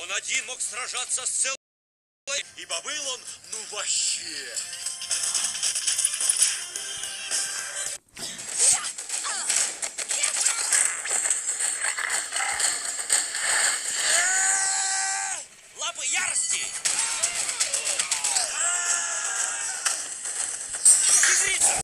Он один мог сражаться с целой... Ибо был он, ну вообще... Лапы ярости!